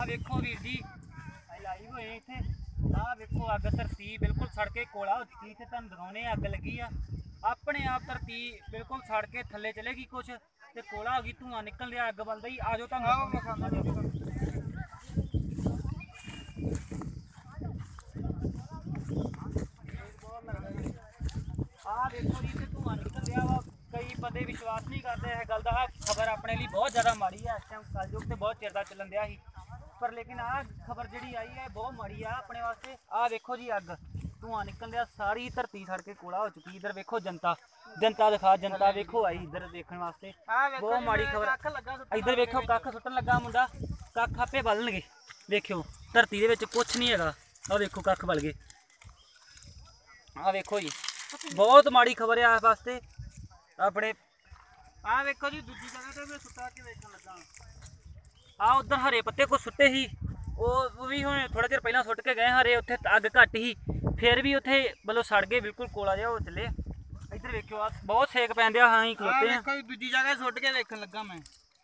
वेखो Veer ji live होए इत्थे आ वेखो अग धरती बिल्कुल सड़ के कोला हो चुकी इत्थे तुहानूं दिखाउने अग लगी आ अपने आप धरती बिल्कुल सड़ के थल्ले चलेगी कुछ ते कोला हो गई धुआं निकल दिया अग बलदा ही आजो तुहानूं आ देखो जी धुआं निकल दिया वा कई बंदे विश्वास नहीं करते इस गल का खबर अपने लिए बहुत ज़्यादा माड़ी है इस टाइम कलयुग से बहुत चिर दा चलन दिया ही पर लेकिन आ खबर जी आई है बहुत माड़ी है अपने वास्ते आ देखो जी अग धुआं निकल दिया सारी धरती सड़ के कोला हो चुकी इधर देखो जनता जनता दिखा जनता देखो आई इधर देखने वास्ते बहुत माड़ी खबर इधर देखो कख सुट्टन लगा मुंडा कख आपे बलणगे देखियो धरती दे विच कुछ नहीं हैगा आ देखो कख बल गए आ देखो जी बहुत माड़ी खबर है इस वास्ते अपने आ देखो जी दूजी जगह ते मैं सुट्टा के देखण लगा आ उधर हरे पत्ते को सुट्टे ही वो भी हुण थोड़ा चिर पहला सुट के गए हरे उत्थे अग घट ही फिर भी उत्थे मतलब सड़ गए बिल्कुल कोला जिहा हो चले इधर देखियो आ बहुत सेक पैंदे हाँ ही खलोते हैं देखो दूजी जगह सुट के देखण लगा मैं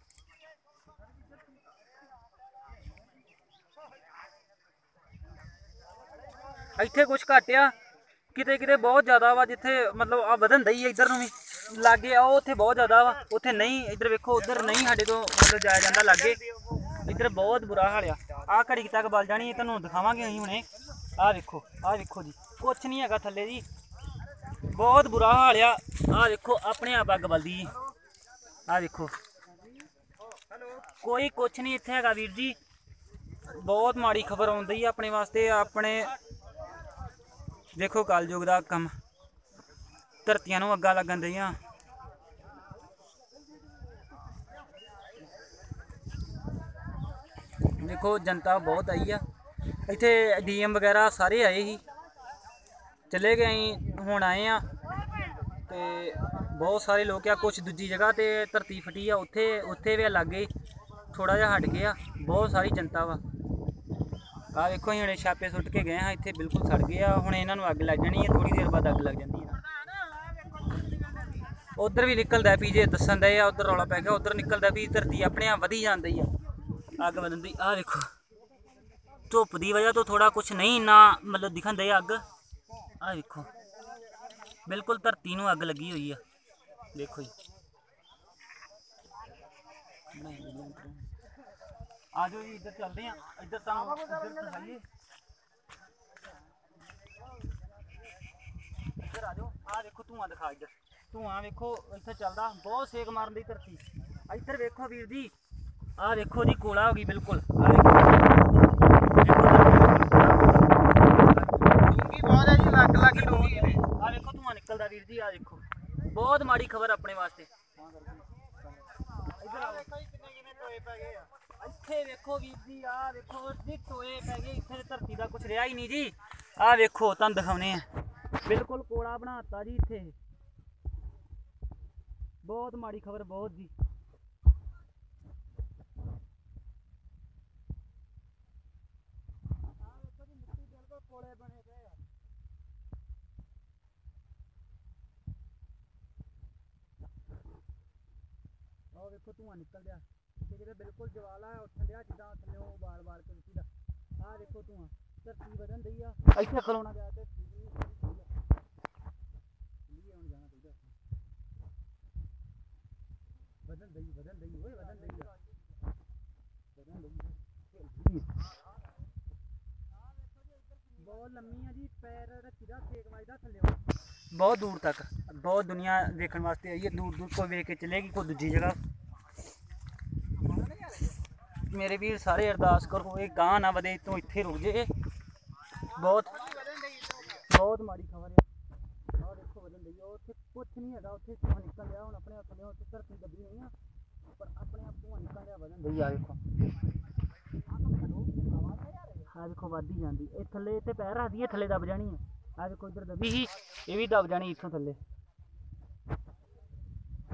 ਇੱਥੇ कुछ घट आ किते किते बहुत ज़्यादा वा जिथे मतलब आ वधन दई है इधर भी लागे आओ उत्थे बहुत ज़्यादा वा उत्थे नहीं इधर वेखो उधर नहीं साडे तो मतलब जाया जांदा लागे इधर बहुत बुरा हाल आ घड़ी तक बल जानी तुहानूं दिखावांगे असीं हुणे आ देखो जी कुछ नहीं हैगा थल्ले जी बहुत बुरा हाल आ देखो अपने आप अग बलदी आ देखो कोई कुछ नहीं इत्थे हैगा वीर जी बहुत माड़ी खबर आउंदी है अपने वास्ते अपने देखो कलयुग का कम धरतियां नूं अग्गां लगन दियां देखो जनता बहुत आई है इत्थे डीएम वगैरह सारे आए ही चले गए हुण आए हैं ते बहुत सारे लोग आ कुछ दूजी जगह ते धरती फटी आ उत्थे भी लागे थोड़ा जिहा हट गया बहुत सारी जनता वा आ देखो हम छापे सुट के गए हाँ इत्थे बिल्कुल सड़ गए हुण इन्हां नूं अग लग जानी है थोड़ी देर बाद अग लग जाती है उधर भी निकलदा पी जे दसन दे उधर रौला पै गया उधर निकलदा भी धरती अपने आप वधी जाती है अग बदन दी आ देखो धुप की वजह तो थोड़ा कुछ नहीं इन्ना मतलब दिखन दे अग आ देखो बिल्कुल धरती नूं अग लगी हुई है देखो जी आ जाओ जी इधर चलते हैं इधर दिखाइए इधर आ जाओ आ देखो धुआं दिखा इधर धुआं वेखो इत्थे चलदा बहुत सेक मारन दी धरती इधर वेखो वीर जी आ देखो जी कोला हो गई बिल्कुल आ देखो धुआं निकलदा वीर जी आ देखो बहुत माड़ी खबर अपने वास्ते इत्थे वेखो वीर जी आ देखो जी टोए पै गए इत्थे धरती का कुछ रहा ही नहीं जी आ देखो तुहानूं दिखाउने बिल्कुल कोला बनाता जी इत्थे बहुत माड़ी खबर बहुत जी कोले बने गए और देखो धुआं निकल गया किते बिल्कुल जवाला उठन दिया जिदा थल्लों बाल बाल के मिट्टी दा आ देखो धुआं धरती वधन दई आ इत्थे खलोना गया ते वधन दई ओए वधन दई बहुत लम्मी है जी पैर रखी दा सेक वजदा थल्लों बहुत दूर तक बहुत दुनिया देखने वास्ते आई है दूर दूर को वेख के चलेगी कोई दूजी जगह मेरे वीर सारे अरदास करो ये गां ना वधे इतों इत्थे रुक जे बहुत बहुत माड़ी खबर है और देखो वधन दई उत्थे कुछ नहीं हैगा उत्थे धुआं निकल गया हुण अपने थल्लों उत्थे धरती दबी नहीं है पर अपने आप धुआं निकल गया वधन दई आ देखो वधी जाती थल्ले इत्थे पैर रखदी है थल्ले दब जानी है आ देखो इधर दबी ही ये भी दब जानी इत्थों थल्ले